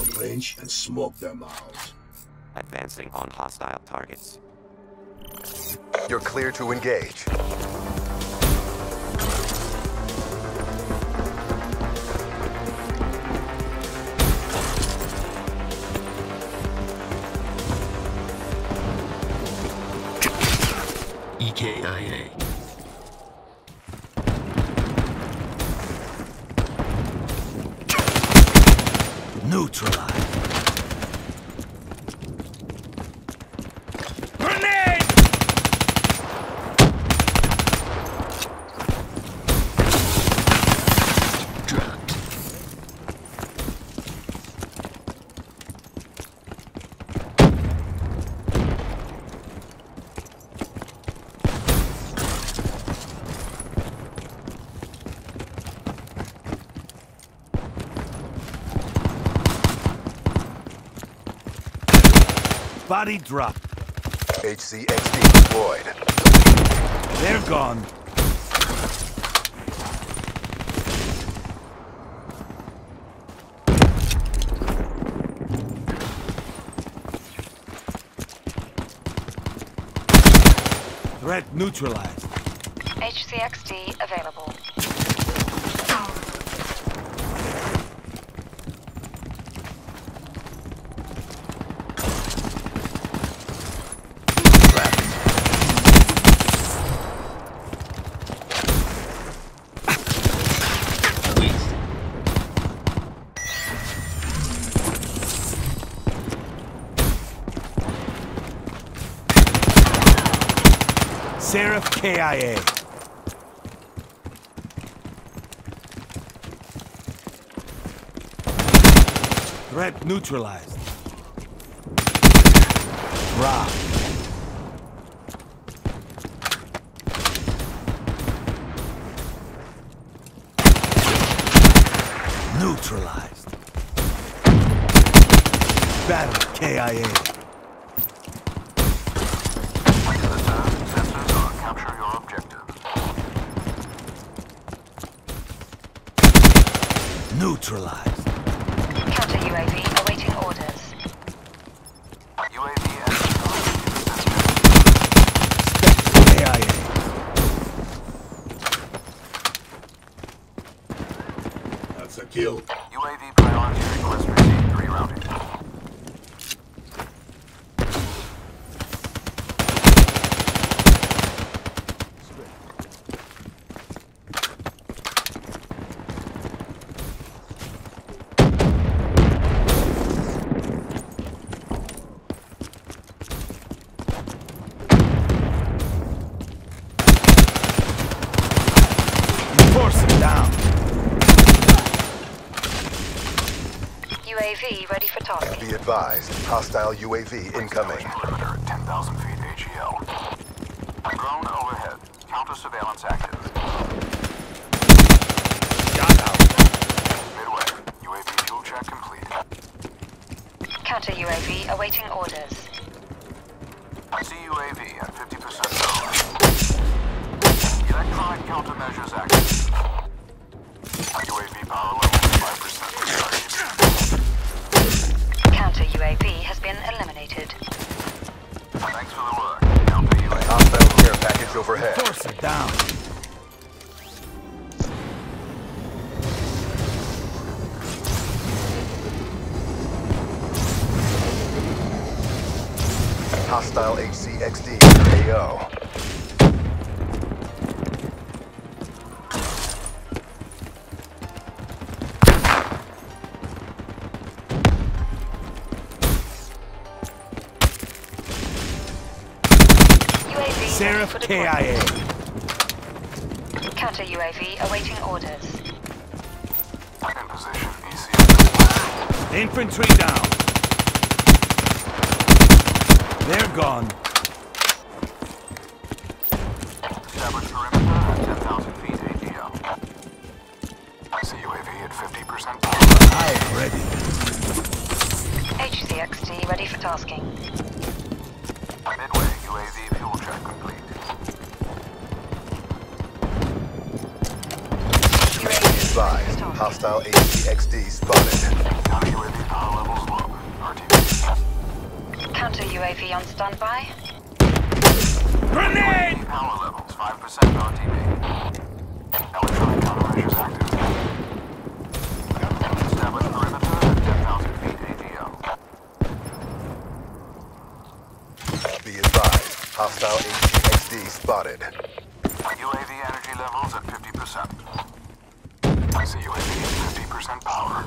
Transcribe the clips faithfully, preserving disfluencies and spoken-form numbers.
range and smoke them out. Advancing on hostile targets. You're clear to engage. E K I A. Neutralize. Grenade! Dropped. Body drop. H C X D deployed. They're gone. Threat neutralized. H C X D available. Seraph K I A. Threat neutralized. Drop. Neutralized. Battle K I A. Neutralized. Counter U A V awaiting orders. U A V K I A. That's a kill. U A V priority request received. Rerouting. Force him down. U A V ready for tasking. Be advised, hostile U A V incoming. Perimeter at ten thousand feet A G L. Drone overhead. Counter surveillance active. Shot out. Midway. U A V fuel check complete. Counter U A V awaiting orders. C U A V at fifty percent power. Electronic countermeasures active. U A V power level five percent. Counter U A V has been eliminated. Thanks for the work. Counter U A V. Hostile care package overhead. Force it down. Hostile H C X D A O. U A V Seraph ready for K I A. deployment. Counter U A V awaiting orders. In position. E C F. Infantry down. They're gone. Establish perimeter at ten thousand feet A G L. C U A V at fifty percent power. I'm ready. H C X D ready for tasking. Midway. U A V fuel check complete. U A V ready for Advised, tasking. hostile H C X D spotted. Counter U A V power levels V on standby. Grenade! Power levels five percent R T B. Electronic countermeasures active. Establish perimeter at ten thousand feet A T O. Be advised. Hostile H C X D spotted. U A V energy levels at fifty percent. I see U A V at fifty percent power.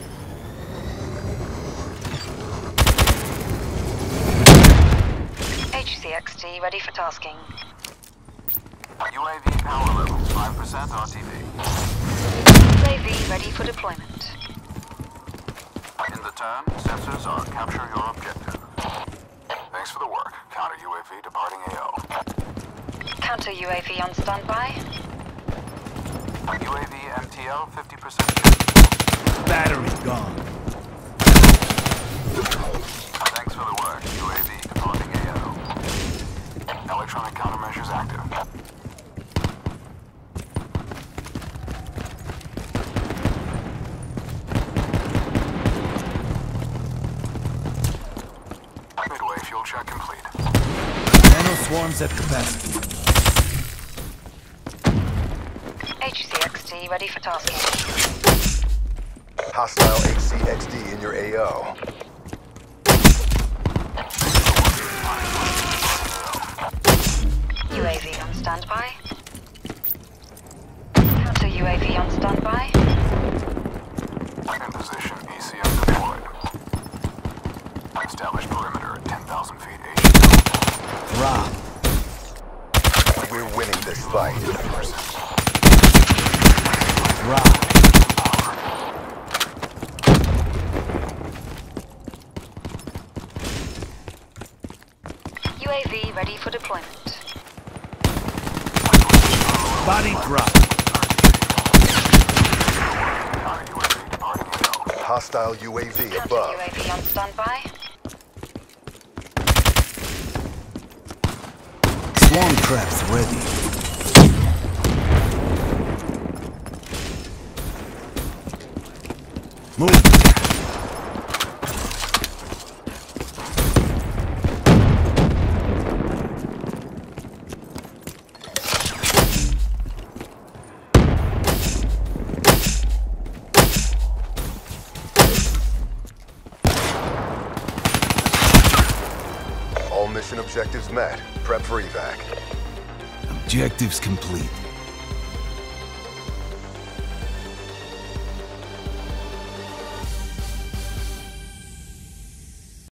H C X D ready for tasking. U A V power levels five percent R T B. U A V ready for deployment. In the turn, sensors are capture your objective. Thanks for the work. Counter U A V departing A O. Counter U A V on standby. U A V M T L fifty percent. Battery gone. Thanks for the work. U A V departing A O. Electronic countermeasures active. Midway fuel check complete. Nano swarms at capacity. H C X D ready for tasking. Hostile H C X D in your A O. U A V on standby. Counter U A V on standby. In position, E C M deployed. Establish perimeter at ten thousand feet A T O. Rob. We're winning this fight. Rob. U A V ready for deployment. Body drop. Hostile U A V Counter above. U A V on standby. Swarm traps ready. Move. All mission objectives met. Prep for evac. Objectives complete.